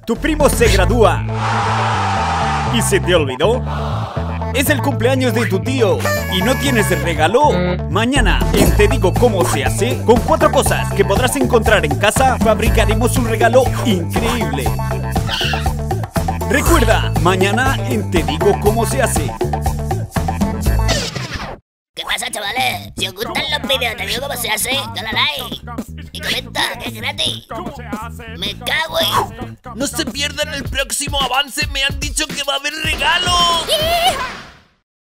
Tu primo se gradúa ¿y se te olvidó? Es el cumpleaños de tu tío y no tienes el regalo. Mañana en Te Digo Cómo Se Hace, con 4 cosas que podrás encontrar en casa, fabricaremos un regalo increíble. Recuerda, mañana en Te Digo Cómo Se Hace. ¿Qué pasa, chavales? Si os gustan los vídeos, Te Digo Cómo Se Hace, dale a like y comenta, que es gratis. Me cago en... No se pierdan el próximo avance, me han dicho que va a haber regalo.